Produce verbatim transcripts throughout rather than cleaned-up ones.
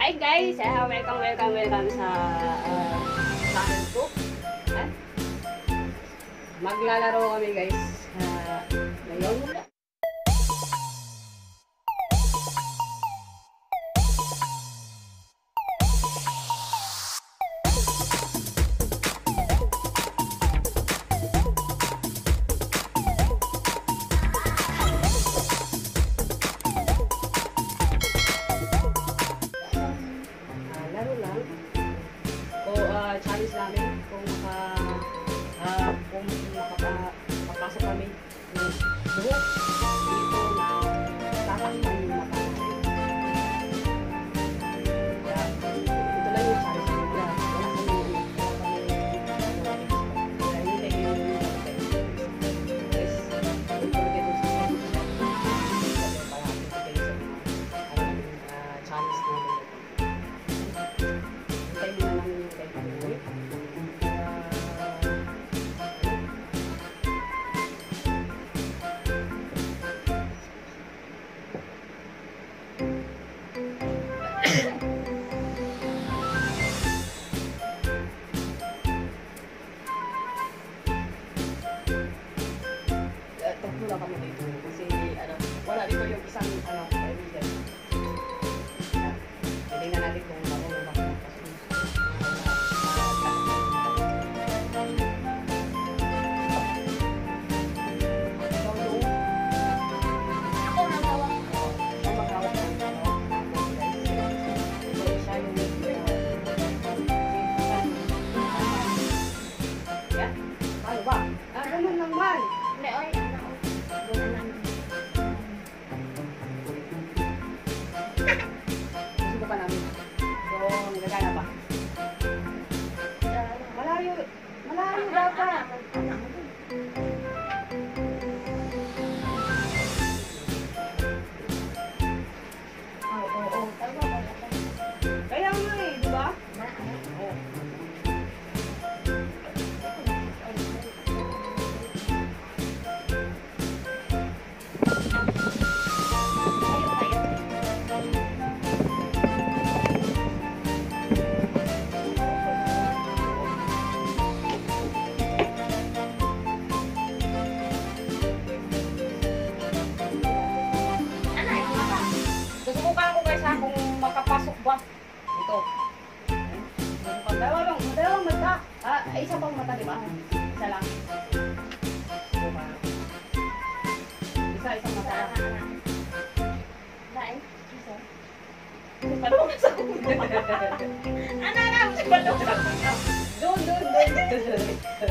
Hi guys! Uh, welcome, welcome, welcome sa uh, channel ko. Eh? Maglalaro kami guys. Uh, ngayon mula. Challenge namin kung maka uh, kung makapasok kami ng buhok dito na tatakpan yung mata namin. Kaya ito lang yung challenge namin. Kaya wala kami kaya hindi tayo yung guys, don't forget to subscribe para update kayo sa mga challenge namin. Tayo na namin yung tayo. Tatlo lang kami dito kasi ano, wala dito yung isang ano, kaibigan. Tingnan natin kung marunong ba kung makapasok ba? Ito. Dalawa lang, dalawang mata. Ah, isa pang mata, di ba? Isa lang. Isa, isang mata lang. Dahil? Isa? Si Palong sa kundo. Ano na? Si Palong sa kundo. Doon, doon, doon.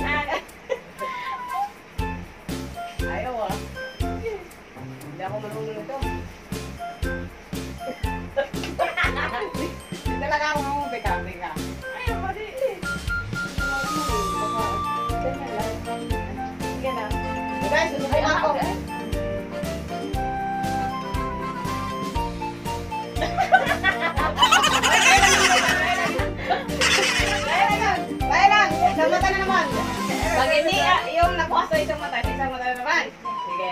Ayaw ah. Hindi ako marunong ito. Hindi talaga ako nang peka-peka. Ayaw pa di eh. Sige na. Guys, susubukan ako. Kaya lang. Kaya lang. Isang mata na naman. Pag hindi yung nakuha sa isang mata, sa isang mata na naman. Sige.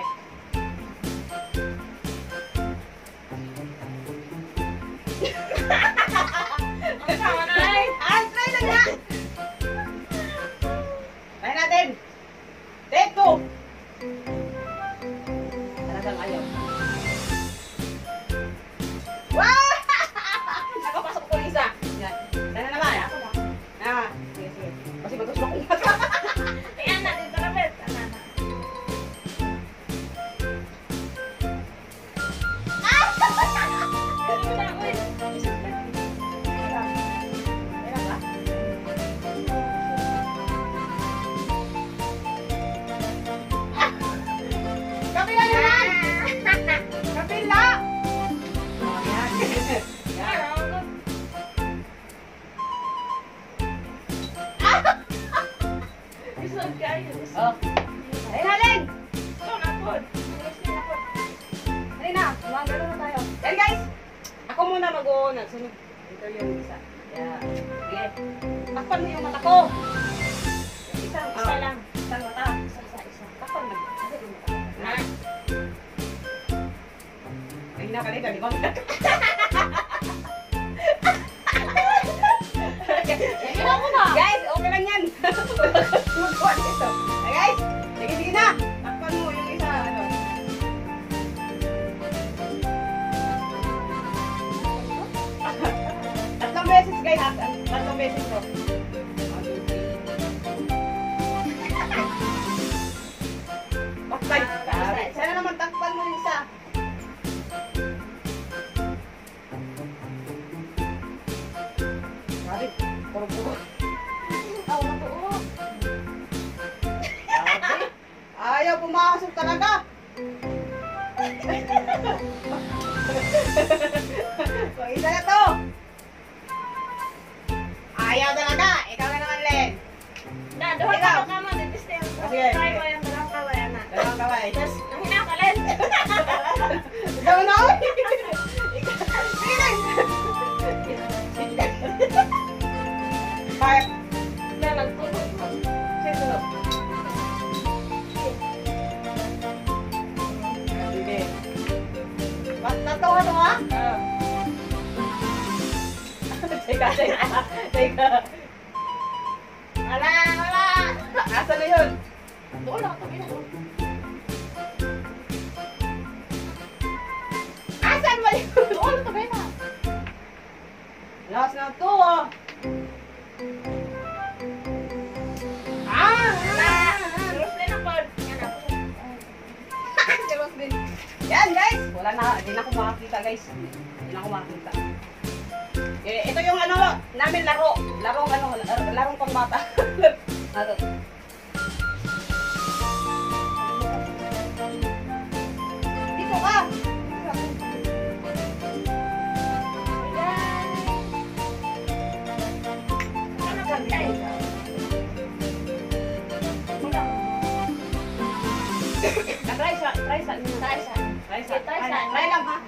Ay, try lang na. Try natin. Take two. Talagang ayaw. Wow! Nakapasok ko ng isa. Yan. Sana naman. Ako na. Ah, sige, sige. Kasi batos na kong mata. Ayan natin ito namin. Ano na? Oh. Ayun na, Len! Ito na po. Ayun na, magano na tayo. Yan guys! Ako muna mag-uuna. Sunod. Ito yung isa. Kaya, sige. Takpan mo yung mata ko. Isang, Isa lang. Isang mata. Isa, isa, isa. Takpan mo. Kasi yung mata. Na. Ay, nakaliga. Di ba? guys, at ang tatlong beses to. Bakay. Sana naman takpan mo yung isa. Mari, puro-puro. Oh, natuo. Grabe. Ayaw pumasok talaga. So, isa na to. Ayaw talaga. Ikaw na naman, Len. Na, doon Ikaw. ka mo, dito yung Sige. try mo yung dalawang kaway, anak. Dalawang kamay. Tapos, ang hinakalit. Ikaw na, oy. Sige. Five. Na, nagtulog. Sige. Sige. Basta to, ano ha? Teka, teka. Teka. Wala, wala. Asan na yun? Doon lang, tabi na doon. Asan ba yun? Doon, tabi na. Last na to, oh. Ah! Na, terus din ako. Yan ako. Charot din. Yan, guys. Wala na. Hindi na ako makakita, guys. Hindi na ako makakita. Eh, ito yung ano namin laro. Larong ano, lar- larong pambata. Laro. Dito ka. Yan. Ano ka, guys? Ulang. Try sa, try sa. Try sa. Try sa. Try sa. Try lang, ha?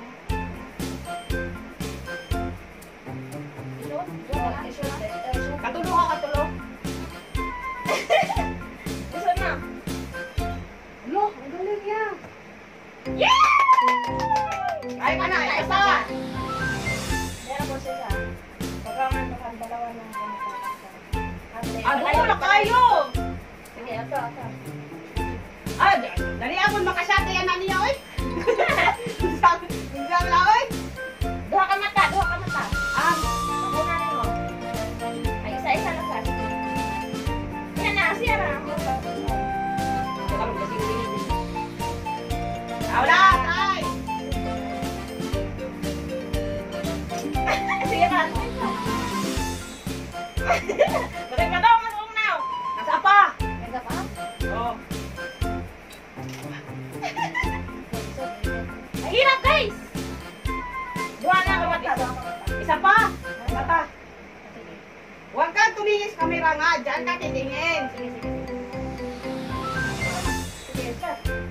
Shoot, shoot na, shoot, eh, shoot. Katulo ka, katulo. Gusto na. Ano? Ang galing niya. Yeah! Ay, ka na. Ay, ka pa. Meron po siya. Pagkaman ko ang dalawa ng Ah, doon na kayo. Sige, ito, ito. Ah, d- dali ako makasate yan na niya, oy. Sabi, bigla na, oy. Duha ka mata, duha ka mata. Ah, Pakunanin mo. Ay, isa-isa lang sa. Yan na, siya na. kalong kasi hindi. Ah, wala, tay. Sige ka, sige ka. Balik ka daw, matulong na. Nasa pa. Ganda pa? Oh. Ang hirap, guys! Duha na ka mata. Isa pa. Mata. Huwag kang tumingin sa camera nga. Diyan ka titingin. Sige, sige. Sige, siya.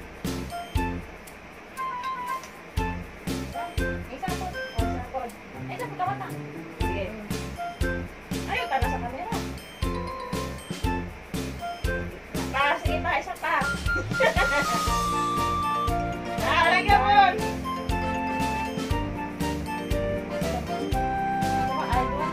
Isa po. O, isa po. Isa po ka mata. Sige. Ayaw ka na sa camera. Pa, sige pa, isa pa. Ah, lagyan mo yun. Ay, duha.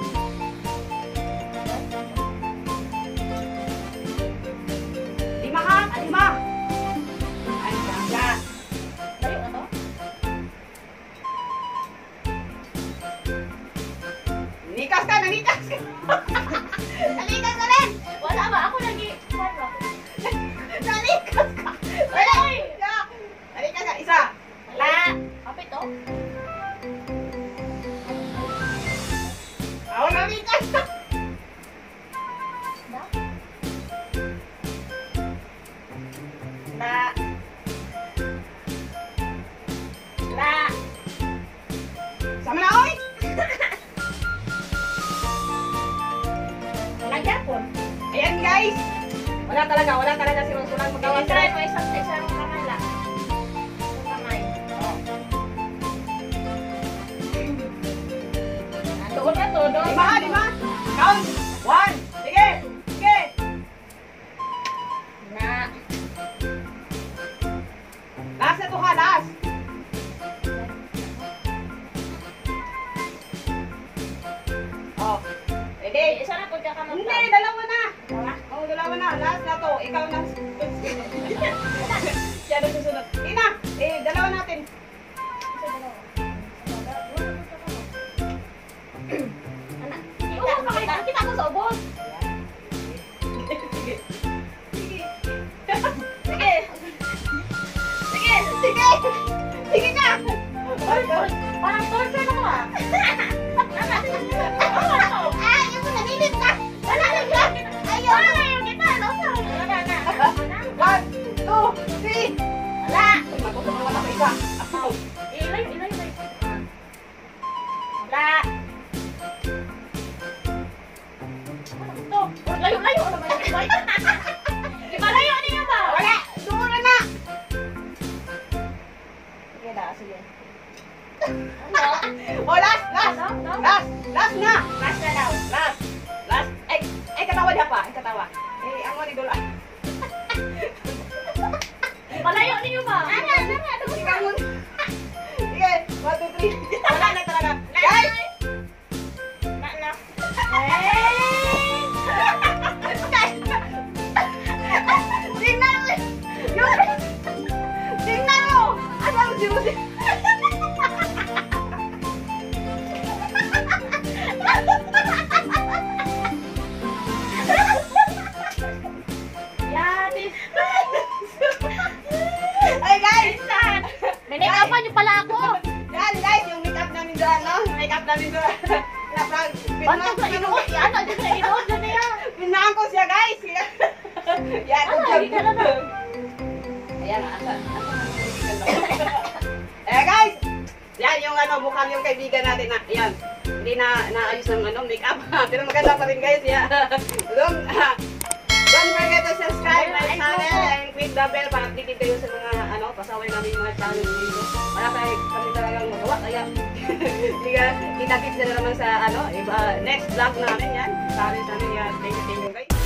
Lima ka. Lima. Ay, bangga. Layo na to? Nikas ka. Nanikas ka. Nanikas ka rin. Wala ba? Ako lagi. Paano? Nanikas ka. Wala. Nanikas ka. Isa. Wala. Kapit to? Ako nanikas ka. Da? Na. Da. Sama na, oy. Lagyan po. Ayan, guys. Wala talaga. Wala talaga si Rosulang magawa. Try mo isang isang kamay lang. Isang kamay. Doon na to, doon. Lima, lima. Count. One. Sige. Sige. Na. Last na to ka. Last. Oh. Ready? Isa na po ka kamay. Hindi. Dalawa na. Dalawa? Oh, dalawa na. Last na to. Ikaw na. Siya na susunod. Ina. Eh, dalawa natin. Isa, dalawa. Anak. Wala. Ano ito? Layo-layo naman yung boy. Di ba layo niyo ba? Wala! Doon na na! Sige na, sige. Ano? Oh, last! Last! Ano? No? Last! Last na! Last na daw. Last! Last! Ay! Ay, katawa niya pa! Ay, katawa! Eh, ang mga idol ah. Di ba layo niyo ba? Ano? Ano? Ano? Sige, ang mga- Sige, one, two, three. Wala na talaga. Guys! Na na. Eh! Tingnan mo! Yung... Tingnan mo! Ano ang sinusi? Yanis. Ay, guys! Saan? Ninikapan niyo pala ako. Yan, guys! Yung make-up namin doon, no? Yung make-up namin doon. Pinaplag... Bantog sa inuot. Yan, nandiyan sa inuot. Yan na yan. Pinaan ko siya, guys! Yan, Ano? Hindi ka na na. Ayan, asa, asa Eh guys, yan yung ano, mukhang yung kaibigan natin na, yan, hindi na naayos ng ano, makeup. Pero maganda pa rin guys, yan. Don't, uh, don't forget to subscribe my channel and click the bell para updated kayo sa mga ano, pasaway namin yung mga channel dito. Para tayo kami talagang magawa, kaya diga, kita-kits na naman sa ano, iba, next vlog namin yan. Sorry sa amin yan, thank you, thank you guys.